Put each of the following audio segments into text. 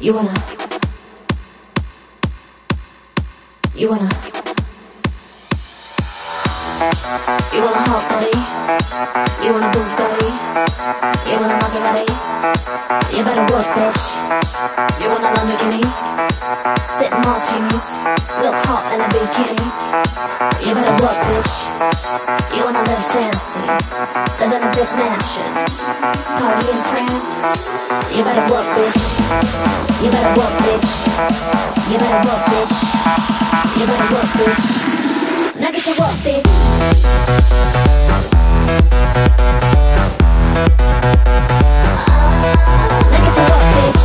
You wanna, you wanna, you want a hot body, you want a Bugatti, you want a Maserati, you better work, bitch. You want a Lamborghini, sip martinis, look hot in a bikini. You better work, bitch. You wanna live fancy, live in a big mansion, party in France. You better work, bitch. You better work, bitch. You better work, bitch. You better work, bitch. Now get to work, bitch. Now get to work, bitch.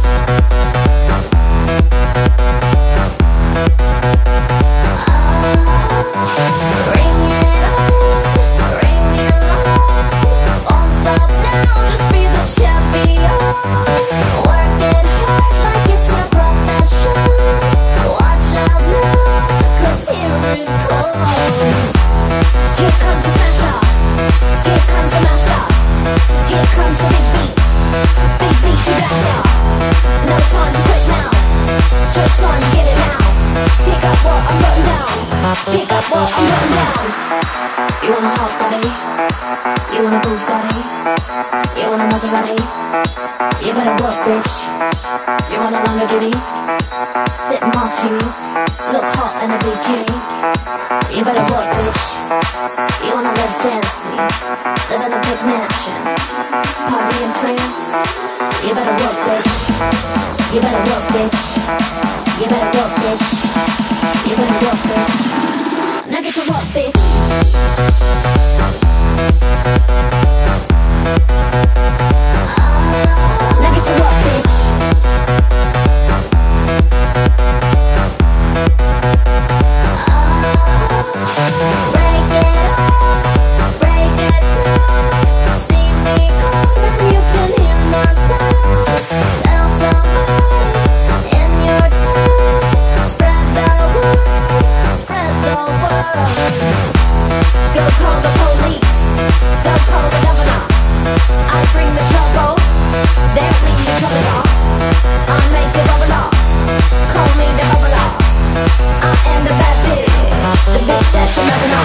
Ring it on, ring it on. Won't stop now, just be the champion. Work it hard like it's your profession. Watch out now, 'cause here it comes. Here comes the smash up. Here comes the master. Here comes the big beat. Big beat to blast up. No time to quit now. Just time to get it now. Pick up what I'm putting down. Pick up what I'm putting down. You want a hot body? You want a Bugatti? You want a Maserati? You better work, bitch. You want a Lamborghini? Sip martinis, look hot in a bikini. You better work, bitch. You wanna live fancy, live in a big mansion, party in France. You better work, bitch. You better work, bitch. You better work, bitch. You better work, bitch. Now get to work, bitch. Now get to work, bitch. Break it up, break it down. See me coming, you can hear my sound. Tell somebody in your town. Spread the word, spread the word. Go call the police, go call the governor. I bring the trouble, they bring the trouble. I make the bubble up, call me the bubble up. I am the bad bitch, the bitch that you never know.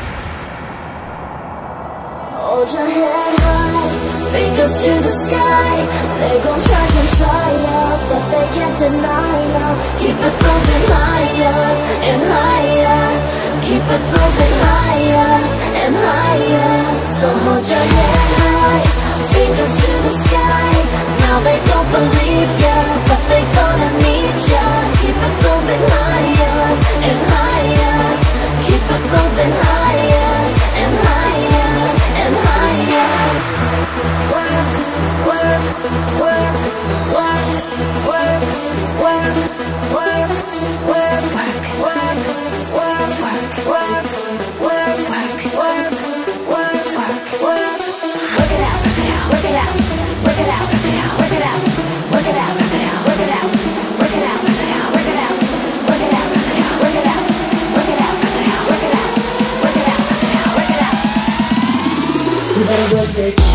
Hold your head high, fingers to the sky. They gon' try ya, but they can't deny ya. Keep it moving higher and higher. Keep it moving higher and higher. So hold your head high, fingers to the sky. Now they don't believe ya, but they gonna need ya. Keep it moving higher and higher. Keep it moving higher and higher and higher. Work, work, work, work, work, work, work, work, work, work, work, work, work, work, work, work, work, work. Work it out, work it out, work it out, work it out, work it out, work it out, work it out, work it out, work it out, work it out, work it out, work it out, work it out, work it out. You better work, bitch.